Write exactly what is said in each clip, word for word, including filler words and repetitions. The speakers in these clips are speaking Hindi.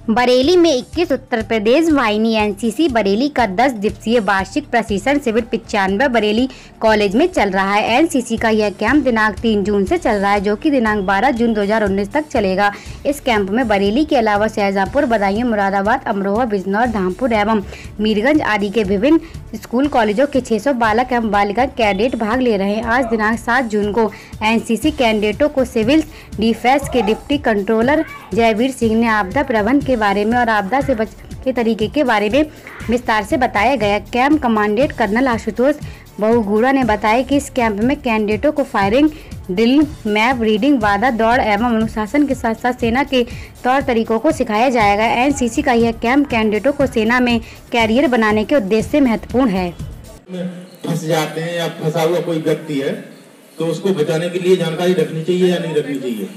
बरेली में इक्कीस उत्तर प्रदेश वाहिनी एनसीसी बरेली का दस दिवसीय वार्षिक प्रशिक्षण शिविर पिचानवे बरेली कॉलेज में चल रहा है। एनसीसी का यह कैंप दिनांक तीन जून से चल रहा है, जो कि दिनांक बारह जून दो हज़ार उन्नीस तक चलेगा। इस कैंप में बरेली के अलावा शाहजहांपुर, बदायूं, मुरादाबाद, अमरोहा, बिजनौर, धामपुर एवं मीरगंज आदि के विभिन्न स्कूल कॉलेजों के छह सौ बालक एवं बालिका कैडेट भाग ले रहे हैं। आज दिनांक सात जून को एनसीसी कैडेटों को सिविल डिफेंस के डिप्टी कंट्रोलर जयवीर सिंह ने आपदा प्रबंधन के बारे में और आपदा से बचने के तरीके के बारे में विस्तार से बताया गया। Camp commandant colonel Ashutosh Bahuguna ने बताया कि इस कैंप में कैडेटों को फायरिंग ड्रिल, मैप रीडिंग, वादा दौड़ एवं अनुशासन के साथ साथ सेना के तौर तरीकों को सिखाया जाएगा। एनसीसी का यह कैंप कैडेटों को सेना में कैरियर बनाने के उद्देश्य से महत्वपूर्ण है। फंस जाते हैं या फंसा हुआ कोई व्यक्ति है तो उसको बचाने के लिए जानकारी रखनी चाहिए या नहीं रखनी चाहिए?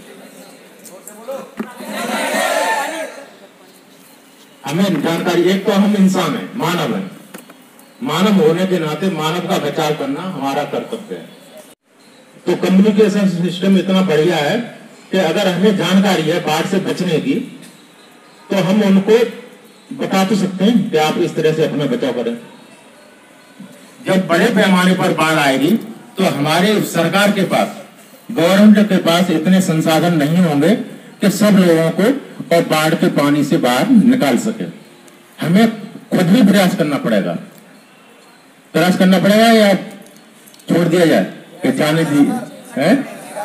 हमें जानकारी, एक तो हम इंसान हैं, मानव हैं, मानव होने के नाते मानव का बचाव करना हमारा कर्तव्य है। तो कम्युनिकेशन सिस्टम इतना बढ़िया है कि अगर हमें जानकारी है बाढ़ से बचने की तो हम उनको बता तो सकते हैं कि आप इस तरह से अपना बचाव करें। जब बड़े पैमाने पर बाढ़ आएगी तो हमारे सरकार के पास, गवर्नमेंट के पास इतने संसाधन नहीं होंगे कि सब लोगों को और बाढ़ के पानी से बाहर निकाल सके। हमें खुद भी प्रयास करना पड़ेगा। प्रयास करना पड़ेगा या छोड़ दिया जाए कि जाने दी है?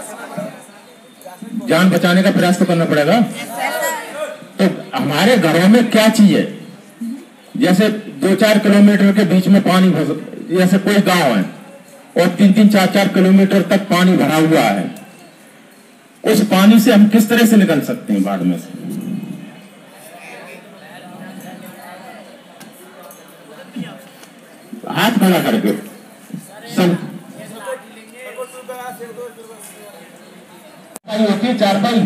जान बचाने का प्रयास तो करना पड़ेगा। तो हमारे घरों में क्या चीज है? जैसे दो चार किलोमीटर के बीच में पानी, जैसे कोई गांव है और तीन तीन चार चार किलोमीटर तक पानी भरा हुआ है, उस पानी से हम किस तरह से निकल सकते हैं बाढ़ में से? हाथ खड़ा करके सब होती है चारपाई।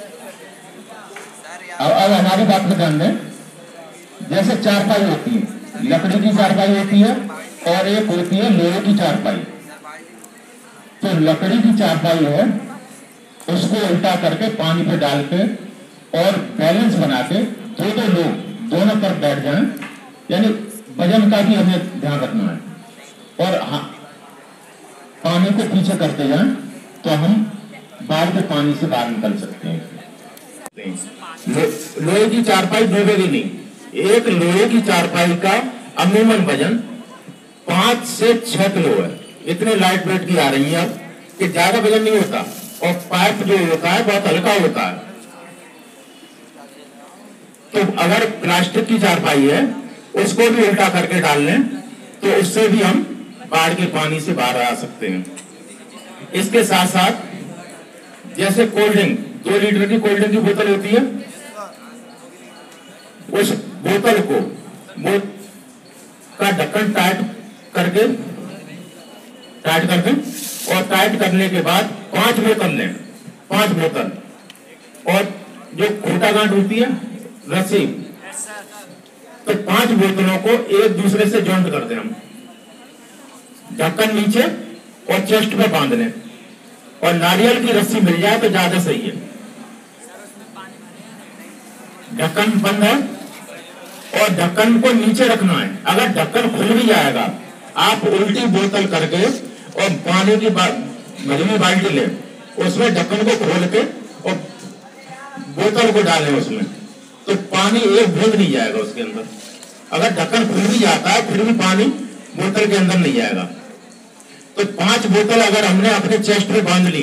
अब अब हमारी बात को ध्यान दें। जैसे चारपाई होती है, लकड़ी की चारपाई होती है और एक होती है लोहे की चारपाई। तो लकड़ी की चारपाई है, उसको उल्टा करके पानी पे डाल के और बैलेंस बना के दो दो लोग दोनों तरफ बैठ जाएं, यानी वजन का भी हमें ध्यान रखना है। और हाँ, पानी को पीछे करते जाएं तो हम बाढ़ के पानी से बाहर निकल सकते हैं। लोहे की चारपाई डूबेगी नहीं। एक लोहे की चारपाई का अमूमन वजन पांच से छह किलो है। इतने लाइट वेट की आ रही है कि ज्यादा वजन नहीं होता और पाइप जो होता है बहुत हल्का होता है। तो अगर प्लास्टिक की चारपाई है उसको भी उल्टा करके डाल लें तो उससे भी हम बाढ़ के पानी से बाहर आ सकते हैं। इसके साथ साथ जैसे कोल्ड ड्रिंक, दो लीटर की कोल्ड ड्रिंक की बोतल होती है, उस बोतल को वो का ढक्कन टाइट करके टाइट करके और टाइट करने के बाद पांच बोतल लें, पांच बोतल, और जो खोटा गांठ होती है रस्सी, तो पांच बोतलों को एक दूसरे से जॉइंट कर दें हम। ढक्कन नीचे और चेस्ट पे बांध लें और नारियल की रस्सी मिल जाए तो ज्यादा सही है। ढक्कन बंद है और ढक्कन को नीचे रखना है। अगर ढक्कन खुल भी जाएगा, आप उल्टी बोतल करके और पानी की भरी हुई बाल्टी ले, उसमें ढक्कन को खोल के और बोतल को डालें उसमें, तो पानी एक बूंद नहीं जाएगा उसके अंदर। अगर ढक्कन खुल भी जाता है फिर भी पानी बोतल के अंदर नहीं जाएगा। तो पांच बोतल अगर हमने अपने चेस्ट पे बांध ली,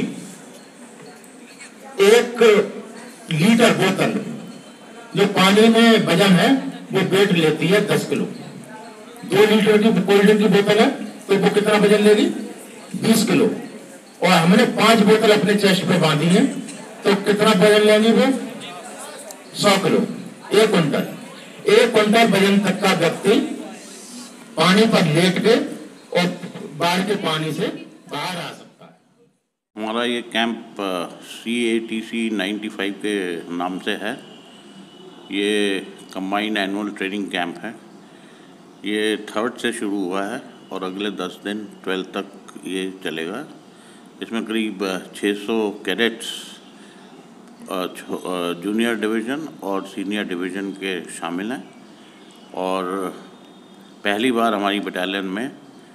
एक लीटर बोतल जो पानी में वजन है वो वेट लेती है दस किलो। दो लीटर की कोल्ड ड्रिंक की बोतल है तो वो कितना वजन लेगी? बीस किलो। और हमने पांच बोतल अपने चेस्ट पे बांधी है तो कितना वजन लेंगे वो? सौ किलो, एक क्विंटल। एक क्विंटल वजन तक का व्यक्ति पानी पर लेट के और बाढ़ के पानी से बाहर आ सकता है। हमारा ये camp C A T C ninety five के नाम से है। ये कंबाइंड एनुअल ट्रेनिंग कैंप है। ये थर्ड से शुरू हुआ है और अगले दस दिन ट्वेल्थ तक ये चलेगा। इसमें करीब छह सौ कैडेट्स जूनियर डिवीज़न और सीनियर डिवीज़न के शामिल हैं। और पहली बार हमारी बटालियन में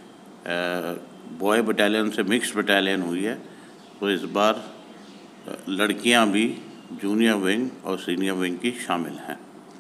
बॉय बटालियन से मिक्स बटालियन हुई है, तो इस बार लड़कियां भी जूनियर विंग और सीनियर विंग की शामिल हैं।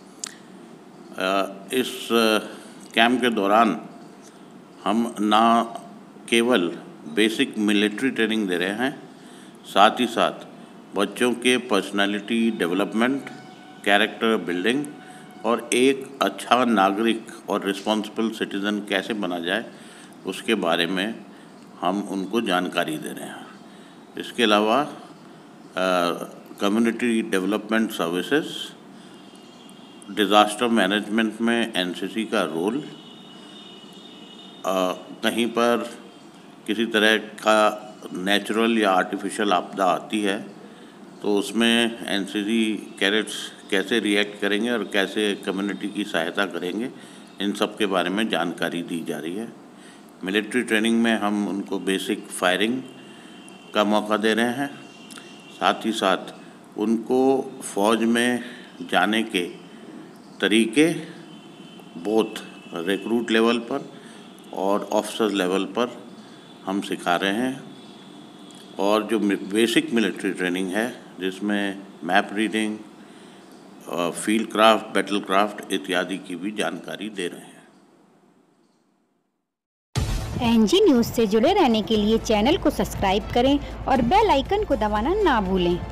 इस कैंप के दौरान हम ना केवल बेसिक मिलिट्री ट्रेनिंग दे रहे हैं, साथ ही साथ बच्चों के पर्सनालिटी डेवलपमेंट, कैरेक्टर बिल्डिंग और एक अच्छा नागरिक और रिस्पॉन्सिबल सिटीज़न कैसे बना जाए उसके बारे में हम उनको जानकारी दे रहे हैं। इसके अलावा community development services, disaster management में एनसीसी का रोल, आ, कहीं पर किसी तरह का नेचुरल या आर्टिफिशियल आपदा आती है तो उसमें एनसीसी कैडेट्स कैसे रिएक्ट करेंगे और कैसे कम्युनिटी की सहायता करेंगे, इन सब के बारे में जानकारी दी जा रही है। मिलिट्री ट्रेनिंग में हम उनको बेसिक फायरिंग का मौका दे रहे हैं, साथ ही साथ उनको फ़ौज में जाने के तरीके बोथ रिक्रूट लेवल पर और ऑफिसर लेवल पर हम सिखा रहे हैं। और जो बेसिक मिलिट्री ट्रेनिंग है जिसमें map reading, field craft, battle craft इत्यादि की भी जानकारी दे रहे हैं। एनजी न्यूज़ से जुड़े रहने के लिए चैनल को सब्सक्राइब करें और बेल आइकन को दबाना ना भूलें।